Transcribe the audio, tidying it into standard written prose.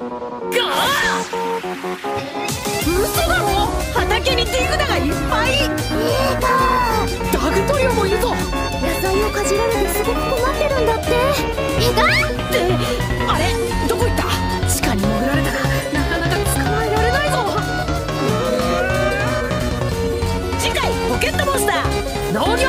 嘘だろ。畑にディグダがいっぱい。ダグトリオもいるぞ。 野菜をかじられてすごく困ってるんだって。 ってあれどこ行った。地下に潜られたらなかなか捕まえられないぞ。次回ポケットモンスター農業